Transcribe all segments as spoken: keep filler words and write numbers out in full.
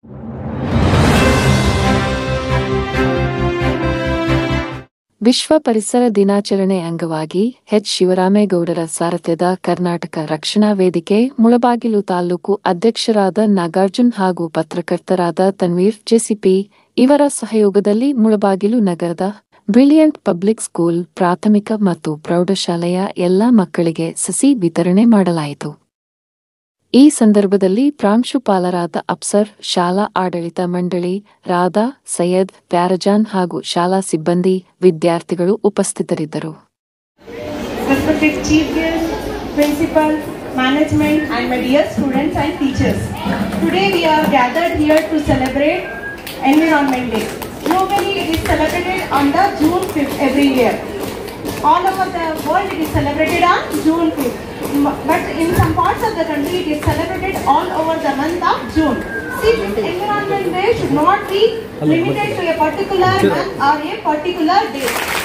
ವಿಶ್ವ ಪರಿಸರ ದಿನಾಚರಣೆ ಅಂಗವಾಗಿ ಎಚ್ ಶಿವರಾಮೇಗೌಡರ ಸಾರಥ್ಯದ ಕರ್ನಾಟಕ ರಕ್ಷಣಾ ವೇದಿಕೆ ಮುಳಬಾಗಿಲು ತಾಲೂಕು ಅಧ್ಯಕ್ಷರಾದ ನಾಗಾರ್ಜುನ್ ಹಾಗೂ ಪತ್ರಕರ್ತರಾದ ತನ್ವೀರ್ ಜೆಸಿಪಿ ಇವರ ಸಹಯೋಗದಲ್ಲಿ ಮುಳಬಾಗಿಲು ನಗರದ ಬ್ರಿಲಿಯಂಟ್ ಪಬ್ಲಿಕ್ ಸ್ಕೂಲ್ ಪ್ರಾಥಮಿಕ ಮತ್ತು ಪ್ರೌಢಶಾಲೆಯ ಎಲ್ಲಾ ಮಕ್ಕಳಿಗೆ ಸಸಿ ವಿತರಣೆ ಮಾಡಲಾಯಿತು. ಈ ಸಂದರ್ಭದಲ್ಲಿ ಪ್ರಾಂಶುಪಾಲರಾದ ಅಫ್ಸರ್, ಶಾಲಾ ಆಡಳಿತ ಮಂಡಳಿ, ರಾಧಾ, ಸೈಯದ್, ಪ್ಯಾರಜಾನ್ ಹಾಗೂ ಶಾಲಾ ಸಿಬ್ಬಂದಿ, ವಿದ್ಯಾರ್ಥಿಗಳು ಉಪಸ್ಥಿತರಿದ್ದರು. Respected Chief Guest, Principal, Management and my dear students and teachers. Today we are gathered here to celebrate Environment Day. Globally it is celebrated on the June fifth every year. All over the world it is celebrated on June fifth. But in some parts of the country it is celebrated all over the month of June. See, Environment Day should not be limited to a particular month or a particular day.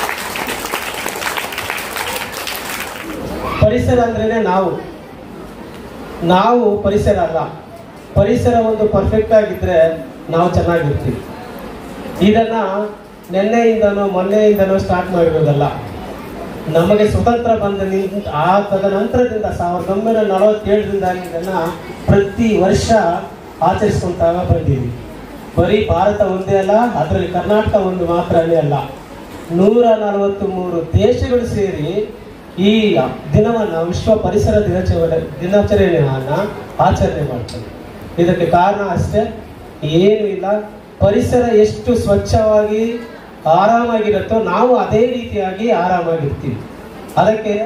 ಪರಿಸರ ಅಂದ್ರೇನೆ ನಾವು ನಾವು ಪರಿಸರ ಅಲ್ಲ. ಪರಿಸರ ಒಂದು perfect ಆಗಿದ್ರೆ ನಾವು ಚೆನ್ನಾಗಿರ್ತೀವಿ. ಇದನ್ನ ನಿನ್ನೆಯಿಂದನೋ ಮೊನ್ನೆಯಿಂದನೋ ಸ್ಟಾರ್ಟ್ ಮಾಡಿರೋದಲ್ಲ. ನಮಗೆ ಸ್ವತಂತ್ರ ಬಂದ ಆ ತದನಂತರದಿಂದ ಸಾವಿರದ ಒಂಬೈನೂರ ನಲವತ್ತೇಳರಿಂದ ಇದನ್ನ ಪ್ರತಿ ವರ್ಷ ಆಚರಿಸ್ಕೊಂತ ಬಂದೀವಿ. ಬರೀ ಭಾರತ ಒಂದೇ ಅಲ್ಲ, ಅದರಲ್ಲಿ ಕರ್ನಾಟಕ ಒಂದು ಮಾತ್ರನೇ ಅಲ್ಲ, ನೂರ ನಲವತ್ತ್ ಮೂರು ದೇಶಗಳು ಸೇರಿ ಈ ದಿನವನ್ನ ವಿಶ್ವ ಪರಿಸರ ದಿನಾಚರಣೆ ದಿನಾಚರಣೆಯನ್ನ ಆಚರಣೆ ಮಾಡ್ತಾರೆ. ಇದಕ್ಕೆ ಕಾರಣ ಅಷ್ಟೇ, ಏನು ಇಲ್ಲ. ಪರಿಸರ ಎಷ್ಟು ಸ್ವಚ್ಛವಾಗಿ ಆರಾಮಾಗಿರುತ್ತೋ ನಾವು ಅದೇ ರೀತಿಯಾಗಿ ಆರಾಮಾಗಿರ್ತೀವಿ. ಅದಕ್ಕೆ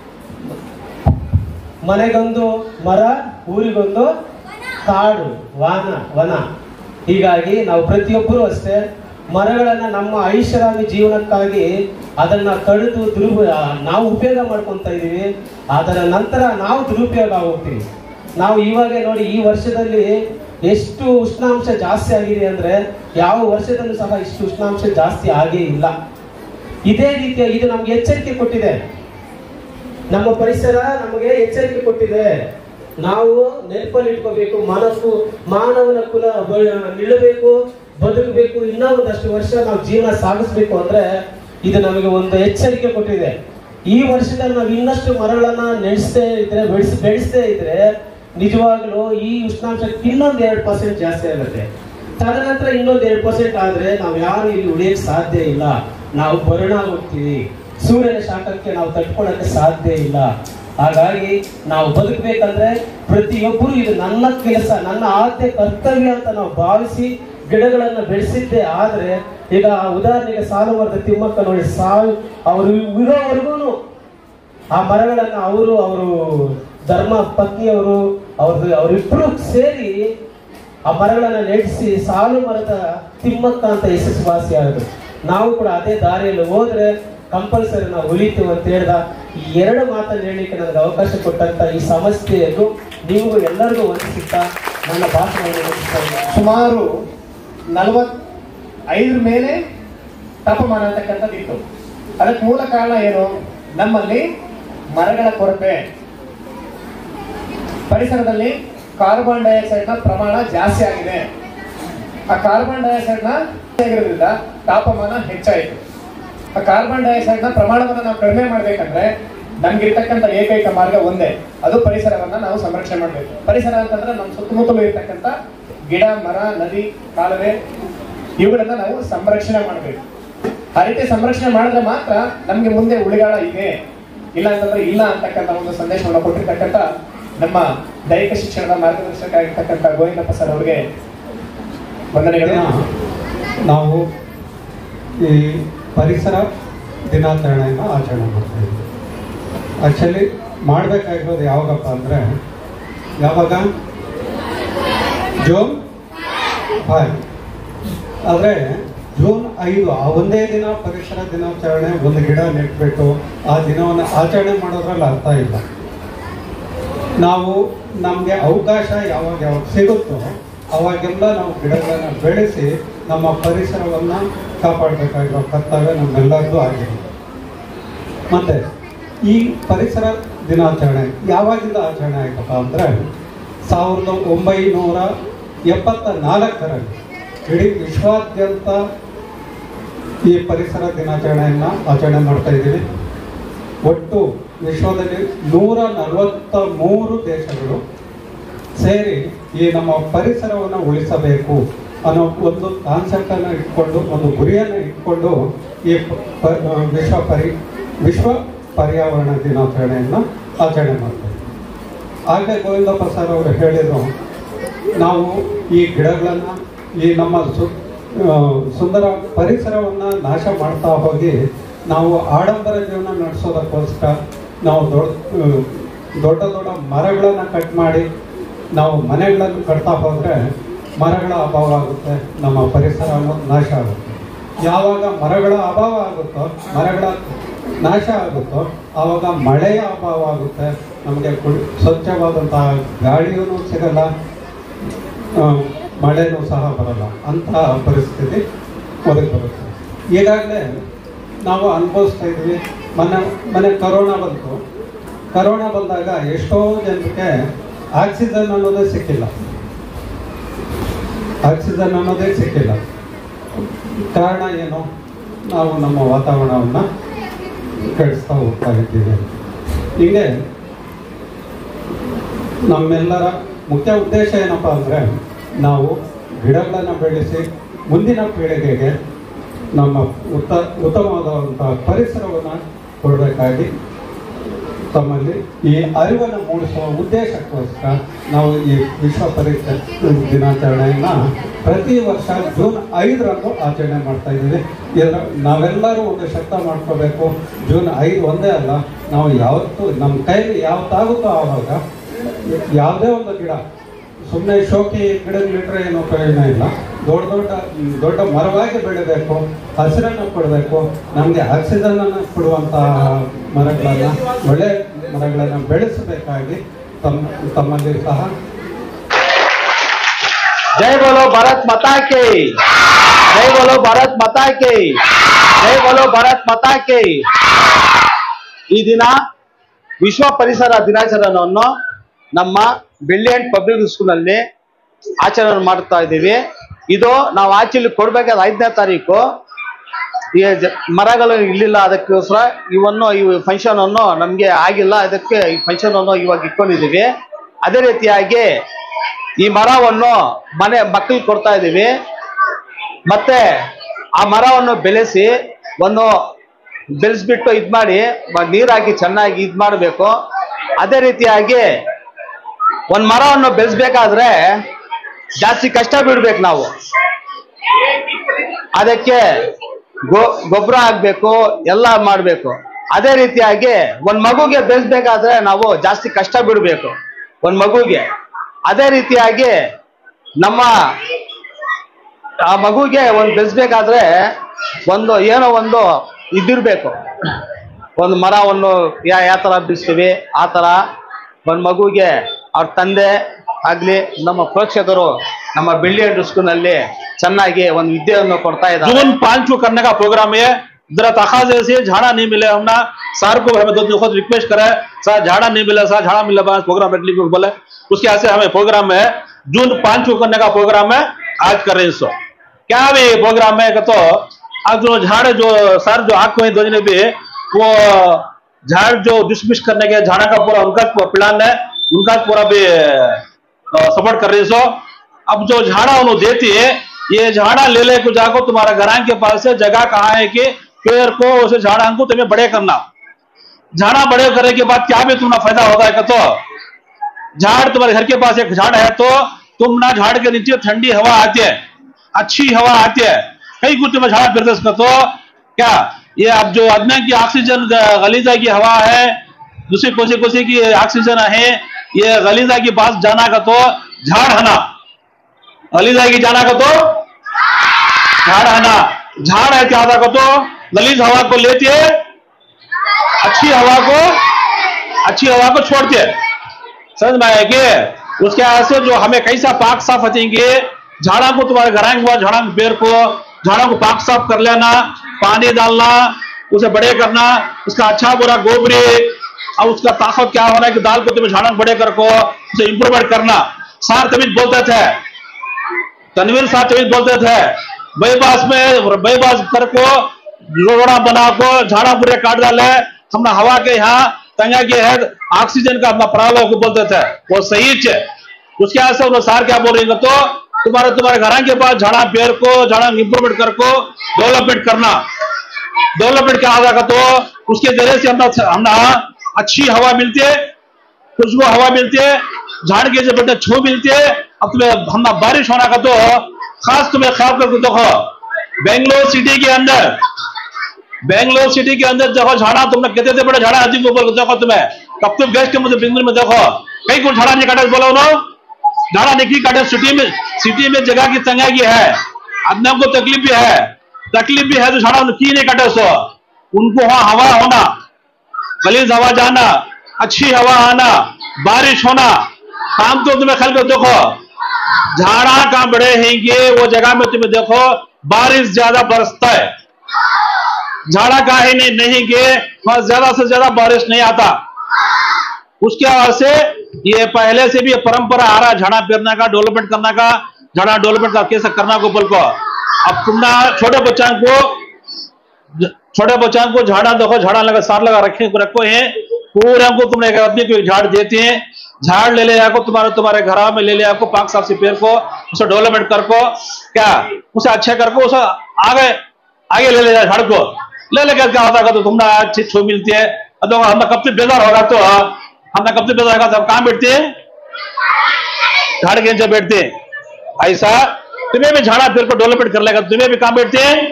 ಮನೆಗೊಂದು ಮರ, ಊರಿಗೊಂದು ಕಾಡು, ವನ ವನ ಹೀಗಾಗಿ ನಾವು ಪ್ರತಿಯೊಬ್ಬರೂ ಅಷ್ಟೇ ಮರಗಳನ್ನ ನಮ್ಮ ಐಷಾರಾಮಿ ಜೀವನಕ್ಕಾಗಿ ಅದನ್ನ ಕಡಿದು ದುರುಪ ನಾವು ಉಪಯೋಗ ಮಾಡ್ಕೊತಾ ಇದೀವಿ. ಅದರ ನಂತರ ನಾವು ದುರುಪಯೋಗ ಹೋಗ್ತೀವಿ. ನಾವು ಇವಾಗ ನೋಡಿ, ಈ ವರ್ಷದಲ್ಲಿ ಎಷ್ಟು ಉಷ್ಣಾಂಶ ಜಾಸ್ತಿ ಆಗಿದೆ ಅಂದ್ರೆ ಯಾವ ವರ್ಷದಲ್ಲೂ ಸಹ ಇಷ್ಟು ಉಷ್ಣಾಂಶ ಜಾಸ್ತಿ ಆಗೇ ಇಲ್ಲ. ಇದೇ ರೀತಿಯ ಇದು ನಮ್ಗೆ ಎಚ್ಚರಿಕೆ ಕೊಟ್ಟಿದೆ. ನಮ್ಮ ಪರಿಸರ ನಮಗೆ ಎಚ್ಚರಿಕೆ ಕೊಟ್ಟಿದೆ. ನಾವು ನೆನಪಲ್ಲಿ ಇಟ್ಕೋಬೇಕು, ಮನಸ್ಸು ಮಾನವನ ಕುಲ ನಿಲ್ಲಬೇಕು, ಬದುಕಬೇಕು, ಇನ್ನೂ ಒಂದಷ್ಟು ವರ್ಷ ನಾವು ಜೀವನ ಸಾಗಿಸ್ಬೇಕು ಅಂದ್ರೆ ಇದು ನಮಗೆ ಒಂದು ಎಚ್ಚರಿಕೆ ಕೊಟ್ಟಿದೆ. ಈ ವರ್ಷದಲ್ಲಿ ನಾವು ಇನ್ನಷ್ಟು ಮರಗಳನ್ನ ನೆನೆಸದೇ ಇದ್ರೆ, ಬೆಳೆಸಿ ಬೆಳೆಸದೇ ಇದ್ರೆ ನಿಜವಾಗ್ಲೂ ಈ ಉಷ್ಣಾಂಶಕ್ಕೆ ಇನ್ನೊಂದು ಎರಡು ಪರ್ಸೆಂಟ್ ಜಾಸ್ತಿ ಆಗುತ್ತೆ. ತದನಂತರ ಇನ್ನೊಂದು ಎರಡು ಪರ್ಸೆಂಟ್ ಆದ್ರೆ ನಾವು ಯಾರು ಇಲ್ಲಿ ಉಳಿಯಕ್ಕೆ ಸಾಧ್ಯ ಇಲ್ಲ. ನಾವು ಬರಣ ಹೋಗ್ತೀವಿ. ಸೂರ್ಯನ ಶಾಖಕ್ಕೆ ನಾವು ತಡ್ಕೊಳ್ಳಕ್ಕೆ ಸಾಧ್ಯ ಇಲ್ಲ. ಹಾಗಾಗಿ ನಾವು ಬದುಕಬೇಕಂದ್ರೆ ಪ್ರತಿಯೊಬ್ಬರು ಇದು ನನ್ನ ಕೆಲಸ, ನನ್ನ ಆದ್ಯ ಕರ್ತವ್ಯ ಅಂತ ನಾವು ಭಾವಿಸಿ ಗಿಡಗಳನ್ನ ಬೆಳೆಸಿದ್ದೇ ಆದ್ರೆ, ಈಗ ಉದಾಹರಣೆಗೆ ಸಾಲುಮರದ ತಿಮ್ಮಕ್ಕ ನೋಡಿ, ಸಾವು ಅವರು ಇರೋವರೆಗೂ ಆ ಮರಗಳನ್ನ ಅವರು ಅವರು ಧರ್ಮ ಪತ್ನಿಯವರು ಅವ್ರದ್ದು ಅವರಿಬ್ಬರು ಸೇರಿ ಆ ಮರಗಳನ್ನ ನೆಡೆಸಿ ಸಾಲು ಮರದ ತಿಮ್ಮಕ್ಕ ಅಂತ ಯಶಸ್ವಾಸಿ ಆದ್ರು. ನಾವು ಕೂಡ ಅದೇ ದಾರಿಯಲ್ಲಿ ಹೋದ್ರೆ ಕಂಪಲ್ಸರಿ ನಾವು ಉಳಿತೀವಿ ಅಂತ ಹೇಳ್ದ. ಈ ಎರಡು ಮಾತನ್ನು ಹೇಳಲಿಕ್ಕೆ ನನಗೆ ಅವಕಾಶ ಕೊಟ್ಟಂತ ಈ ಸಂಸ್ಥೆಯನ್ನು ನೀವು ಎಲ್ಲರಿಗೂ ವಂದಿಸುತ್ತಾ ನನ್ನ ಭಾಷಣವನ್ನು ಮುಗಿಸ್ತಾ ಇದ್ದೀನಿ. ಸುಮಾರು ನಲವತ್ ಐದರ ಮೇಲೆ ತಾಪಮಾನ ಅಂತಕ್ಕಂಥದ್ದಿತ್ತು. ಅದಕ್ಕೆ ಮೂಲ ಕಾರಣ ಏನು? ನಮ್ಮಲ್ಲಿ ಮರಗಳ ಕೊರತೆ, ಪರಿಸರದಲ್ಲಿ ಕಾರ್ಬನ್ ಡೈಆಕ್ಸೈಡ್ ನ ಪ್ರಮಾಣ ಜಾಸ್ತಿ ಆಗಿದೆ. ಆ ಕಾರ್ಬನ್ ಡೈಆಕ್ಸೈಡ್ ನ ಆಗಿರೋದ್ರಿಂದ ತಾಪಮಾನ ಹೆಚ್ಚಾಯಿತು. ಆ ಕಾರ್ಬನ್ ಡೈಆಕ್ಸೈಡ್ ನ ಪ್ರಮಾಣವನ್ನು ನಾವು ಕಡಿಮೆ ಮಾಡ್ಬೇಕಂದ್ರೆ ನಮ್ಗಿರ್ತಕ್ಕಂಥ ಏಕೈಕ ಮಾರ್ಗ ಒಂದೇ, ಅದು ಪರಿಸರವನ್ನ ನಾವು ಸಂರಕ್ಷಣೆ ಮಾಡಬೇಕು. ಪರಿಸರ ಅಂತಂದ್ರೆ ನಮ್ಮ ಸುತ್ತಮುತ್ತಲೂ ಇರ್ತಕ್ಕಂಥ ಗಿಡ, ಮರ, ನದಿ, ಕಾಲುವೆ ಇವುಗಳನ್ನ ನಾವು ಸಂರಕ್ಷಣೆ ಮಾಡಬೇಕು. ಆ ರೀತಿ ಸಂರಕ್ಷಣೆ ಮಾಡಿದ್ರೆ ಮಾತ್ರ ನಮ್ಗೆ ಮುಂದೆ ಉಳಿಗಾಳ ಇದೆ, ಇಲ್ಲ ಅಂತಂದ್ರೆ ಇಲ್ಲ ಅಂತಕ್ಕಂಥ ಒಂದು ಸಂದೇಶವನ್ನು ಕೊಟ್ಟಿರ್ತಕ್ಕಂಥ ನಮ್ಮ ದೈಹಿಕ ಶಿಕ್ಷಣದ ಮಾರ್ಗದರ್ಶಕ ಆಗಿರ್ತಕ್ಕಂಥ ಗೋವಿಂದಪ್ಪ ಸರ್ ಅವರಿಗೆ ವಂದನೆಗಳು. ನಾವು ಈ ಪರಿಸರ ದಿನಾಚರಣೆಯನ್ನು ಆಚರಣೆ ಮಾಡ್ತಾ ಇದ್ದೀವಿ. ಆಕ್ಚುಲಿ ಮಾಡಬೇಕಾಗಿರೋದು ಯಾವಾಗಪ್ಪ ಅಂದರೆ, ಯಾವಾಗ ಜೂನ್ ಫೈವ್ ಆದರೆ ಜೂನ್ ಐದು ಆ ಒಂದೇ ದಿನ ಪರಿಸರ ದಿನಾಚರಣೆ, ಒಂದು ಗಿಡ ನೆಟ್ಬಿಟ್ಟು ಆ ದಿನವನ್ನು ಆಚರಣೆ ಮಾಡೋದ್ರಲ್ಲಿ ಅರ್ಥ ಇಲ್ಲ. ನಾವು ನಮಗೆ ಅವಕಾಶ ಯಾವಾಗ ಯಾವಾಗ ಸಿಗುತ್ತೋ ಅವಾಗೆಲ್ಲ ನಾವು ಗಿಡಗಳನ್ನು ಬೆಳೆಸಿ ನಮ್ಮ ಪರಿಸರವನ್ನು ಕಾಪಾಡಬೇಕಾಗಿರೋ ಕರ್ತವ್ಯ ನಮ್ಮೆಲ್ಲರದ್ದು ಆಗಿದೆ. ಮತ್ತು ಈ ಪರಿಸರ ದಿನಾಚರಣೆ ಯಾವಾಗಿಂದ ಆಚರಣೆ ಆಯ್ತಪ್ಪ ಅಂದರೆ ಸಾವಿರದ ಒಂಬೈನೂರ ಎಪ್ಪತ್ತ ನಾಲ್ಕರಲ್ಲಿ ಇಡೀ ವಿಶ್ವಾದ್ಯಂತ ಈ ಪರಿಸರ ದಿನಾಚರಣೆಯನ್ನು ಆಚರಣೆ ಮಾಡ್ತಾ ಇದ್ದೀವಿ. ಒಟ್ಟು ವಿಶ್ವದಲ್ಲಿ ನೂರ ನಲವತ್ತ ಮೂರು ದೇಶಗಳು ಸೇರಿ ಈ ನಮ್ಮ ಪರಿಸರವನ್ನು ಉಳಿಸಬೇಕು ಅನ್ನೋ ಒಂದು ಕಾನ್ಸೆಪ್ಟನ್ನು ಇಟ್ಕೊಂಡು, ಒಂದು ಗುರಿಯನ್ನು ಇಟ್ಕೊಂಡು ಈ ಪ ವಿಶ್ವ ಪರಿ ವಿಶ್ವ ಪರ್ಯಾವರಣ ದಿನಾಚರಣೆಯನ್ನು ಆಚರಣೆ ಮಾಡ್ತಾರೆ. ಆಗಲೇ ಗೋವಿಂದಪ್ಪ ಸರ್ ಅವರು ಹೇಳಿದರು, ನಾವು ಈ ಗಿಡಗಳನ್ನು, ಈ ನಮ್ಮ ಸು ಸುಂದರ ಪರಿಸರವನ್ನು ನಾಶ ಮಾಡ್ತಾ ಹೋಗಿ ನಾವು ಆಡಂಬರ ಜೀವನ ನಡೆಸೋದಕ್ಕೋಸ್ಕರ ನಾವು ದೊಡ್ಡ ದೊಡ್ಡ ದೊಡ್ಡ ಮರಗಳನ್ನು ಕಟ್ ಮಾಡಿ ನಾವು ಮನೆಗಳನ್ನು ಕಟ್ತಾ ಹೋದರೆ ಮರಗಳ ಅಭಾವ ಆಗುತ್ತೆ, ನಮ್ಮ ಪರಿಸರ ನಾಶ ಆಗುತ್ತೆ. ಯಾವಾಗ ಮರಗಳ ಅಭಾವ ಆಗುತ್ತೋ, ಮರಗಳ ನಾಶ ಆಗುತ್ತೋ, ಆವಾಗ ಮಳೆಯ ಅಭಾವ ಆಗುತ್ತೆ. ನಮಗೆ ಕುಡಿ ಸ್ವಚ್ಛವಾದಂತಹ ಗಾಳಿಯೂ ಸಿಗಲ್ಲ, ಮಳೆನೂ ಸಹ ಬರಲ್ಲ. ಅಂತಹ ಪರಿಸ್ಥಿತಿ ಒದಗಿ ಬರುತ್ತೆ. ಈಗಾಗಲೇ ನಾವು ಅನುಭವಿಸ್ತಾ ಇದ್ವಿ. ಮೊನ್ನೆ ಮೊನ್ನೆ ಕರೋನಾ ಬಂತು. ಕರೋನಾ ಬಂದಾಗ ಎಷ್ಟೋ ಜನಕ್ಕೆ ಆಕ್ಸಿಜನ್ ಅನ್ನೋದೇ ಸಿಕ್ಕಿಲ್ಲ ಆಕ್ಸಿಜನ್ ಅನ್ನೋದೇ ಸಿಕ್ಕಿಲ್ಲ ಕಾರಣ ಏನು? ನಾವು ನಮ್ಮ ವಾತಾವರಣವನ್ನು ಕೆಡಿಸ್ತಾ ಹೋಗ್ತಾ ಇದ್ದೀವಿ. ಹೀಗೆ ನಮ್ಮೆಲ್ಲರ ಮುಖ್ಯ ಉದ್ದೇಶ ಏನಪ್ಪ ಅಂದರೆ, ನಾವು ಗಿಡಗಳನ್ನು ಬೆಳೆಸಿ ಮುಂದಿನ ಪೀಳಿಗೆಗೆ ನಮ್ಮ ಉತ್ತ ಉತ್ತಮವಾದಂಥ ಪರಿಸರವನ್ನು ಕೊಡಬೇಕಾಗಿ ತಮ್ಮಲ್ಲಿ ಈ ಅರಿವನ್ನು ಮೂಡಿಸುವ ಉದ್ದೇಶಕ್ಕೋಸ್ಕರ ನಾವು ಈ ವಿಶ್ವ ಪರಿಸರ ದಿನಾಚರಣೆಯನ್ನು ಪ್ರತಿ ವರ್ಷ ಜೂನ್ ಐದರಂದು ಆಚರಣೆ ಮಾಡ್ತಾ ಇದ್ದೀವಿ. ಇದರ ನಾವೆಲ್ಲರೂ ಒಂದು ಶಬ್ದ ಮಾಡ್ಕೋಬೇಕು. ಜೂನ್ ಐದು ಒಂದೇ ಅಲ್ಲ, ನಾವು ಯಾವತ್ತೂ ನಮ್ಮ ಕೈಲಿ ಯಾವತ್ತಾಗುತ್ತೋ ಆವಾಗ ಯಾವುದೇ ಒಂದು ಗಿಡ, ಸುಮ್ಮನೆ ಶೋಕಿ ಗಿಡಗಳಿಟ್ರೆ ಏನೋ ಪ್ರಯೋಜನ ಇಲ್ಲ. ದೊಡ್ಡ ದೊಡ್ಡ ದೊಡ್ಡ ಮರವಾಗಿ ಬೆಳಿಬೇಕು, ಹಸಿರನ್ನು ಕೊಡಬೇಕು. ನಮಗೆ ಆಕ್ಸಿಜನನ್ನು ಕೊಡುವಂಥ ಮರಗಳನ್ನು, ಒಳ್ಳೆ ಮರಗಳನ್ನು ಬೆಳೆಸಬೇಕಾಗಿ ತಮ್ಮ ತಮ್ಮಲ್ಲಿ ಸಹ. ಜೈ ಬೋಲೋ ಭಾರತ್ ಮಾತಾ ಕಿ, ಜೈ ಬೋಲೋ ಭಾರತ್ ಮಾತಾ ಕಿ, ಜೈ ಬೋಲೋ ಭಾರತ್ ಮಾತಾ ಕಿ. ಈ ದಿನ ವಿಶ್ವ ಪರಿಸರ ದಿನಾಚರಣೆಯನ್ನು ನಮ್ಮ ಬ್ರಿಲಿಯಂಟ್ ಪಬ್ಲಿಕ್ ಸ್ಕೂಲಲ್ಲಿ ಆಚರಣೆ ಮಾಡ್ತಾ ಇದ್ದೀವಿ. ಇದು ನಾವು ಆಕ್ಚುಲಿ ಕೊಡ್ಬೇಕಾದ ಐದನೇ ತಾರೀಕು ಈ ಮರಗಳು ಇರಲಿಲ್ಲ, ಅದಕ್ಕೋಸ್ಕರ ಇವನ್ನು ಈ ಫಂಕ್ಷನ್ ಅನ್ನು ನಮಗೆ ಆಗಿಲ್ಲ, ಅದಕ್ಕೆ ಈ ಫಂಕ್ಷನ್ ಅನ್ನು ಇವಾಗ ಇಟ್ಕೊಂಡಿದ್ದೀವಿ. ಅದೇ ರೀತಿಯಾಗಿ ಈ ಮರವನ್ನು ಮನೆ ಮಕ್ಕಳಿಗೆ ಕೊಡ್ತಾ ಇದ್ದೀವಿ. ಮತ್ತೆ ಆ ಮರವನ್ನು ಬೆಳೆಸಿ ಒಂದು ಬೆಳೆಸ್ಬಿಟ್ಟು ಇದು ಮಾಡಿ ನೀರಾಕಿ ಚೆನ್ನಾಗಿ ಇದು ಮಾಡಬೇಕು. ಅದೇ ರೀತಿಯಾಗಿ ಒಂದು ಮರವನ್ನು ಬೆಳೆಸ್ಬೇಕಾದ್ರೆ ಜಾಸ್ತಿ ಕಷ್ಟ ಬಿಡ್ಬೇಕು ನಾವು. ಅದಕ್ಕೆ ಗೊ ಗೊಬ್ಬರ ಹಾಕ್ಬೇಕು, ಎಲ್ಲ ಮಾಡಬೇಕು. ಅದೇ ರೀತಿಯಾಗಿ ಒಂದು ಮಗುಗೆ ಬೆಳೆಸ್ಬೇಕಾದ್ರೆ ನಾವು ಜಾಸ್ತಿ ಕಷ್ಟ ಬಿಡಬೇಕು ಒಂದು ಮಗುಗೆ. ಅದೇ ರೀತಿಯಾಗಿ ನಮ್ಮ ಆ ಮಗುಗೆ ಒಂದು ಬೆಳೆಸ್ಬೇಕಾದ್ರೆ ಒಂದು ಏನೋ ಒಂದು ಇದಿರಬೇಕು. ಒಂದು ಮರವನ್ನು ಯಾ ಯಾವ ಥರ ಬೆಳೆಸ್ತೀವಿ ಆ ಥರ ಒಂದು ಮಗುಗೆ ಅವ್ರ ತಂದೆ ಆಗಲಿ ನಮ್ಮ ಪ್ರೇಕ್ಷಕರು ನಮ್ಮ ब्रिलियंट स्कूल ಚೆನ್ನಾಗಿ ಒಂದು ವಿದ್ಯೆಯನ್ನು ಕೊಡ್ತಾ ಇದ್ದಾರೆ. जून पाँच को करने का प्रोग्राम है. जरा तकाजे से झाड़ा नहीं मिले, हमने सर को हमें दो खुद रिक्वेस्ट करा है, सर झाड़ा नहीं मिला, सर झाड़ा मिला बस प्रोग्राम बैठने को बोले. उसके ऐसे हमें प्रोग्राम है जून पाँच को करने का प्रोग्राम है, आज कर रहे हैं. सो क्या भी प्रोग्राम है तो आज जो झाड़ जो सर जो आग को दो भी वो झाड़ जो डिस्मिस करने के झाड़ा का पूरा उनका प्लान है, उनका पूरा भी सपोर्ट कर रही. सो अब जो झाड़ा उन्होंने देती है, ये झाड़ा ले ले को जाको तुम्हारा घरां के पास से जगह कहाँ है कि पेड़ को उसे झाड़ा को तुम्हें बड़े करना. झाड़ा बड़े करने के बाद क्या भी तुम्हारा फायदा होगा है तो झाड़ तुम्हारे घर के पास एक झाड़ है तो तुम ना झाड़ के नीचे ठंडी हवा आती है, अच्छी हवा आती है. कई कुछ तुम्हें झाड़ा फिर तो क्या ये अब जो आदमी की ऑक्सीजन गलीजा की हवा है, दूसरी कोसी कोसी की ऑक्सीजन है, ये गलीजा के पास जाना का तो झाड़ हना, गलीजा की जाना का तो झाड़ हना. झाड़ है क्या का तो गलीज हवा को लेती है, अच्छी हवा को अच्छी हवा को छोड़ती है. समझ में आया कि उसके ऐसे जो हमें कैसा पाक साफ हटेंगे, झाड़ा को तुम्हारे घर आएंगे, झाड़ा के पेड़ को झाड़ा को पाक साफ कर लेना, पानी डालना, उसे बड़े करना, उसका अच्छा बुरा गोबरी और उसका ताकत क्या होना है कि दाल को तुम्हें झाड़ा बड़े कर को उसे इंप्रूवमेंट करना. सार तभी बोलते थे तनवीर साहब तभी बोलते थे बेबास में बेबास कर को रोड़ा बना को झाड़ा पूरे काट डाले, हमने हवा के यहाँ तंगा के है ऑक्सीजन का अपना प्रॉब्लम को बोलते थे, वो सही है। उसके आगे वो सार क्या बोल रही है तो तुम्हारे तुम्हारे घर के पास झाड़ा पेड़ को झाड़ा इंप्रूवमेंट कर को डेवलपमेंट करना, डेवलपमेंट क्या होगा तो उसके जरिए से हमने हमने अच्छी हवा मिलती है, खुशबू हवा मिलती है, झाड़ के जो बेटे छू मिलती है। अब तुम्हें हम बारिश होना का तो खास तुम्हें ख्याल करके देखो, बेंगलोर सिटी के अंदर बेंगलोर सिटी के अंदर देखो झाड़ा तुमने कहते थे बड़े झाड़ा अधिक ऊपर देखो तुम्हें कब तुम गेस्ट के मुझे बेंगलोर में देखो कहीं कुछ झाड़ा नहीं काटे, बोलो ना झाड़ा नहीं काटे। सिटी में सिटी में जगह की तंगी है, आदमी को तकलीफ भी है, तकलीफ भी है तो झाड़ा की नहीं काटे सो उनको वहां हवा होना, गलीज हवा जाना, अच्छी हवा आना, बारिश होना, काम तो तुम्हें ख्याल कर देखो झाड़ा कहां बड़े हैंगे वो जगह में तुम्हें देखो बारिश ज्यादा बरसता है, झाड़ा काहे नहीं नहीं के बस ज्यादा से ज्यादा बारिश नहीं आता। उसके वजह से ये पहले से भी परंपरा आ रहा है झाड़ा पेरने का, डेवलपमेंट करने का, झाड़ा डेवलपमेंट का कैसे करना को बोल को। अब तुमने छोटे बच्चों को छोटे बच्चों को झाड़ा देखो झाड़ा लगा सार लगा रखे रखो है पूरे को तुमने एक आदमी को झाड़ देते हैं, झाड़ ले ले जाको तुम्हारे तुम्हारे घर में ले ले जाको पाक साफ से पेड़ को उसे डेवलपमेंट कर को क्या उसे अच्छे कर को उसे आगे आगे ले ले जाए झाड़ को ले लेकर क्या होता है तो तुमने अच्छी छू मिलती है। तो हमें कब से बेजार होगा तो हमें कब से बेजार होगा तो कहाँ बैठते हैं झाड़ के नीचे बैठते हैं, ऐसा तुम्हें भी झाड़ा पेड़ को डेवलपमेंट कर लेगा तुम्हें भी कहाँ बैठते हैं।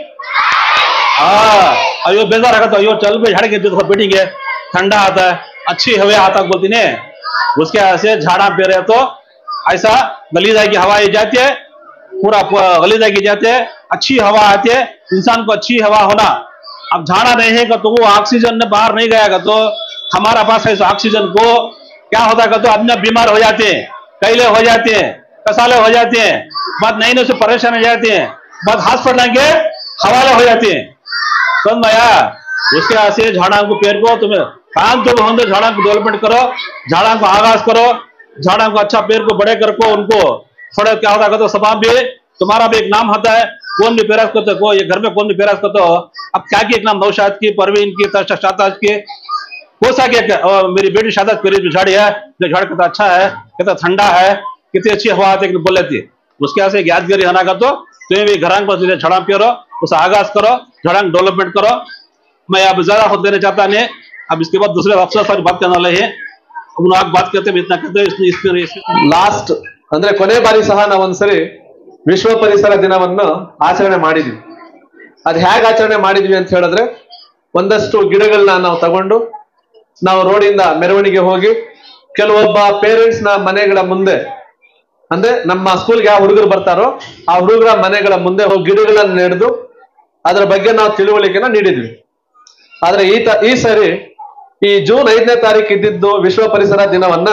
हाँ अयो बेजार होगा तो अयो चल भाई झाड़ के नीचे बैठेंगे, ठंडा आता है, अच्छी हवा आता बोलती ने। उसके ऐसे झाड़ा पेड़ है तो ऐसा गलीजा की हवा जाती है, पूरा गलीजा की जाती है, अच्छी हवा आती है, इंसान को अच्छी हवा होना। अब झाड़ा रहेगा तो वो ऑक्सीजन ने बाहर नहीं गएगा तो हमारा पास है ऑक्सीजन को क्या होता है तो आदमी बीमार हो जाते हैं, कैले हो जाते हैं, कसाले हो जाते हैं, बात नहीं नहीं से परेशान हो जाते हैं, बात हॉस्पिटल के हवाले हो जाते हैं, समझ में आया। उसके ऐसे झाड़ा को पेड़ को तुम्हें काम जो होंगे झाड़ा को डेवलपमेंट करो, झाड़ा को आगाज करो, झाड़ा को अच्छा पेड़ को बड़े कर को उनको थोड़ा क्या होता है तो सभा भी तुम्हारा भी एक नाम होता है, कौन भी पेरास करते हो ये घर में कौन भी पेरास करते हो। अब क्या की एक नाम नौशाद की, परवीन की, शाताज की, हो सके मेरी बेटी शादात पेरी झाड़ी है जो झाड़ कितना अच्छा है, कितना ठंडा है, कितनी अच्छी हवा आती है बोल लेती है। उसके से यादगिरी होना का तो तुम्हें भी घर पर झाड़ा पेरो उसे आगाज करो, झाड़ा डेवलपमेंट करो। मैं अब ज्यादा खुद देना चाहता नहीं, अब इसके बाद दूसरे अफसर सारी बात करने वाले हैं, उन्होंने बात करते इतना कहते लास्ट ಅಂದ್ರೆ ಕೊನೆ ಬಾರಿ ಸಹ ನಾವು ಒಂದ್ಸರಿ ವಿಶ್ವ ಪರಿಸರ ದಿನವನ್ನು ಆಚರಣೆ ಮಾಡಿದ್ವಿ. ಅದ್ ಹೇಗೆ ಆಚರಣೆ ಮಾಡಿದ್ವಿ ಅಂತ ಹೇಳಿದ್ರೆ ಒಂದಷ್ಟು ಗಿಡಗಳನ್ನ ನಾವು ತಗೊಂಡು ನಾವು ರೋಡಿಂದ ಮೆರವಣಿಗೆ ಹೋಗಿ ಕೆಲವೊಬ್ಬ ಪೇರೆಂಟ್ಸ್ ನ ಮನೆಗಳ ಮುಂದೆ ಅಂದ್ರೆ ನಮ್ಮ ಸ್ಕೂಲ್ಗೆ ಯಾವ ಹುಡುಗರು ಬರ್ತಾರೋ ಆ ಹುಡುಗರ ಮನೆಗಳ ಮುಂದೆ ಹೋಗಿ ಗಿಡಗಳನ್ನ ನೆಡೆದು ಅದರ ಬಗ್ಗೆ ನಾವು ತಿಳುವಳಿಕೆನ ನೀಡಿದ್ವಿ. ಆದ್ರೆ ಈ ತ ಈ ಸರಿ ಈ ಜೂನ್ ಐದನೇ ತಾರೀಕು ಇದ್ದಿದ್ದು ವಿಶ್ವ ಪರಿಸರ ದಿನವನ್ನ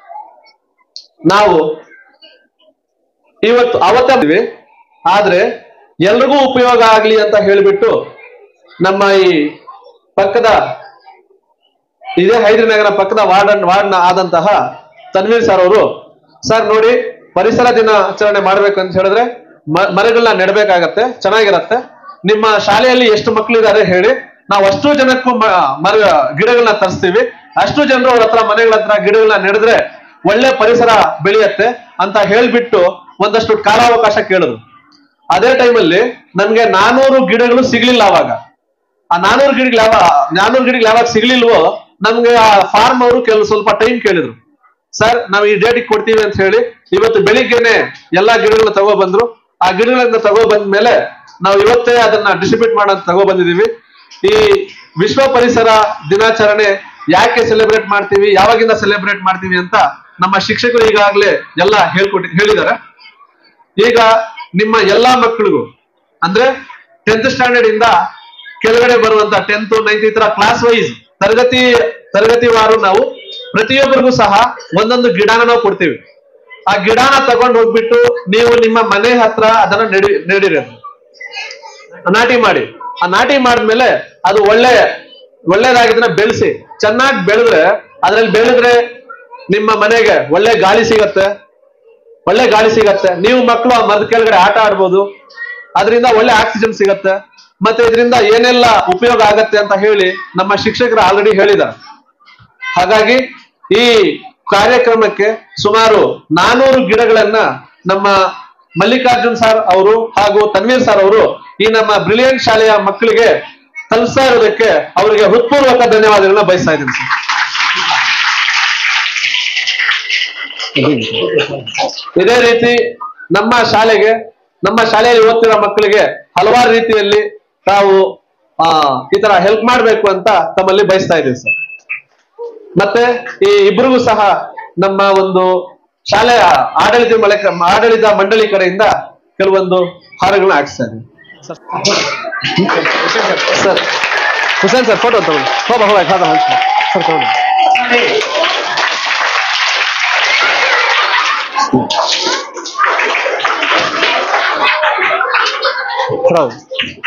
ನಾವು ಇವತ್ತು ಅವತ್ತೇ ಆದ್ರೆ ಎಲ್ರಿಗೂ ಉಪಯೋಗ ಆಗ್ಲಿ ಅಂತ ಹೇಳಿಬಿಟ್ಟು ನಮ್ಮ ಈ ಪಕ್ಕದ ಇದೇ ಹೈದರಾನಗರ ಪಕ್ಕದ ವಾರ್ಡ್ ವಾರ್ಡ್ನ ಆದಂತಹ ತನ್ವೀರ್ ಸರ್ ಅವರು ಸರ್ ನೋಡಿ ಪರಿಸರ ದಿನಾಚರಣೆ ಮಾಡ್ಬೇಕು ಅಂತ ಹೇಳಿದ್ರೆ ಮರಗಳನ್ನ ನೆಡಬೇಕಾಗತ್ತೆ, ಚೆನ್ನಾಗಿರತ್ತೆ, ನಿಮ್ಮ ಶಾಲೆಯಲ್ಲಿ ಎಷ್ಟು ಮಕ್ಕಳಿದ್ದಾರೆ ಹೇಳಿ, ನಾವು ಅಷ್ಟು ಜನಕ್ಕೂ ಮರ ಗಿಡಗಳನ್ನ ತರಿಸ್ತೀವಿ, ಅಷ್ಟು ಜನರು ಅವ್ರ ಹತ್ರ ಮನೆಗಳ ಹತ್ರ ಗಿಡಗಳನ್ನ ನೆಡೆದ್ರೆ ಒಳ್ಳೆ ಪರಿಸರ ಬೆಳೆಯತ್ತೆ ಅಂತ ಹೇಳ್ಬಿಟ್ಟು ಒಂದಷ್ಟು ಕಾಲಾವಕಾಶ ಕೇಳಿದ್ರು. ಅದೇ ಟೈಮಲ್ಲಿ ನನ್ಗೆ ನಾನೂರು ಗಿಡಗಳು ಸಿಗ್ಲಿಲ್ಲ. ಅವಾಗ ಆ ನಾನೂರು ಗಿಡಗಳು ಯಾವ ನಾನೂರು ಗಿಡಗಳು ಯಾವಾಗ ಸಿಗ್ಲಿಲ್ವೋ ನಮ್ಗೆ ಆ ಫಾರ್ಮ್ ಅವರು ಕೆಲವು ಸ್ವಲ್ಪ ಟೈಮ್ ಕೇಳಿದ್ರು. ಸರ್ ನಾವು ಈ ಡೇಟಿಗೆ ಕೊಡ್ತೀವಿ ಅಂತ ಹೇಳಿ ಇವತ್ತು ಬೆಳಿಗ್ಗೆನೆ ಎಲ್ಲಾ ಗಿಡಗಳನ್ನ ತಗೋ ಬಂದ್ರು. ಆ ಗಿಡಗಳನ್ನ ತಗೋ ಬಂದ ಮೇಲೆ ನಾವು ಇವತ್ತೇ ಅದನ್ನ ಡಿಸ್ಟ್ರಿಬ್ಯೂಟ್ ಮಾಡೋದು ತಗೋ ಬಂದಿದೀವಿ. ಈ ವಿಶ್ವ ಪರಿಸರ ದಿನಾಚರಣೆ ಯಾಕೆ ಸೆಲೆಬ್ರೇಟ್ ಮಾಡ್ತೀವಿ, ಯಾವಾಗಿಂದ ಸೆಲೆಬ್ರೇಟ್ ಮಾಡ್ತೀವಿ ಅಂತ ನಮ್ಮ ಶಿಕ್ಷಕರು ಈಗಾಗಲೇ ಎಲ್ಲ ಹೇಳ್ಕೊಟ್ಟಿ ಹೇಳಿದ್ದಾರೆ. ಈಗ ನಿಮ್ಮ ಎಲ್ಲಾ ಮಕ್ಕಳಿಗೂ ಅಂದ್ರೆ ಟೆಂತ್ ಸ್ಟ್ಯಾಂಡರ್ಡ್ ಇಂದ ಕೆಳಗಡೆ ಬರುವಂತ ಟೆಂತ್ ನೈನ್ತ್ ಈ ತರ ಕ್ಲಾಸ್ ವೈಸ್ ತರಗತಿ ತರಗತಿವಾರು ನಾವು ಪ್ರತಿಯೊಬ್ಬರಿಗೂ ಸಹ ಒಂದೊಂದು ಗಿಡನ ನಾವು ಕೊಡ್ತೀವಿ. ಆ ಗಿಡನ ತಗೊಂಡು ಹೋಗ್ಬಿಟ್ಟು ನೀವು ನಿಮ್ಮ ಮನೆ ಹತ್ರ ಅದನ್ನ ನೆಡಿ ನೆಡಿರಿ ನಾಟಿ ಮಾಡಿ. ಆ ನಾಟಿ ಮಾಡಿದ್ಮೇಲೆ ಅದು ಒಳ್ಳೆ ಒಳ್ಳೇದಾಗಿದ್ದನ್ನ ಬೆಳೆಸಿ ಚೆನ್ನಾಗಿ ಬೆಳೆದ್ರೆ ಅದ್ರಲ್ಲಿ ಬೆಳೆದ್ರೆ ನಿಮ್ಮ ಮನೆಗೆ ಒಳ್ಳೆ ಗಾಳಿ ಸಿಗತ್ತೆ, ಒಳ್ಳೆ ಗಾಳಿ ಸಿಗತ್ತೆ, ನೀವು ಮಕ್ಕಳು ಆ ಮರದ ಕೆಳಗಡೆ ಆಟ ಆಡ್ಬೋದು, ಅದರಿಂದ ಒಳ್ಳೆ ಆಕ್ಸಿಜನ್ ಸಿಗತ್ತೆ, ಮತ್ತೆ ಇದರಿಂದ ಏನೆಲ್ಲ ಉಪಯೋಗ ಆಗತ್ತೆ ಅಂತ ಹೇಳಿ ನಮ್ಮ ಶಿಕ್ಷಕರು ಆಲ್ರೆಡಿ ಹೇಳಿದ್ದಾರೆ. ಹಾಗಾಗಿ ಈ ಕಾರ್ಯಕ್ರಮಕ್ಕೆ ಸುಮಾರು ನಾನೂರು ಗಿಡಗಳನ್ನ ನಮ್ಮ ಮಲ್ಲಿಕಾರ್ಜುನ್ ಸರ್ ಅವರು ಹಾಗೂ ತನ್ವೀರ್ ಸರ್ ಅವರು ಈ ನಮ್ಮ ಬ್ರಿಲಿಯಂಟ್ ಶಾಲೆಯ ಮಕ್ಕಳಿಗೆ ತಲುಪಿಸ್ತಾ ಇರೋದಕ್ಕೆ ಅವರಿಗೆ ಹೃತ್ಪೂರ್ವಕ ಧನ್ಯವಾದಗಳನ್ನ ಬಯಸ್ತಾ ಇದ್ದೀನಿ ಸರ್. ಇದೇ ರೀತಿ ನಮ್ಮ ಶಾಲೆಗೆ ನಮ್ಮ ಶಾಲೆಯಲ್ಲಿ ಓದ್ತಿರೋ ಮಕ್ಕಳಿಗೆ ಹಲವಾರು ರೀತಿಯಲ್ಲಿ ತಾವು ಆ ಈ ತರ ಹೆಲ್ಪ್ ಮಾಡ್ಬೇಕು ಅಂತ ತಮ್ಮಲ್ಲಿ ಬಯಸ್ತಾ ಇದ್ದೀವಿ ಸರ್. ಮತ್ತೆ ಈ ಇಬ್ಬರಿಗೂ ಸಹ ನಮ್ಮ ಒಂದು ಶಾಲೆಯ ಆಡಳಿತ ಮೂಲಕ ಆಡಳಿತ ಮಂಡಳಿ ಕಡೆಯಿಂದ ಕೆಲವೊಂದು ಹಾರಗಳನ್ನ ಹಾಕಿಸ್ತಾ ಇದ್ದೀವಿ ಸರ್. ಹುಸೇನ್ ಸರ್ ಫೋಟೋ ತಗೊಳ್ಳಿ. ಹೋಗ ಹೋಗ ಸರ್ ತಗೊಳ್ಳಿ. Bravo.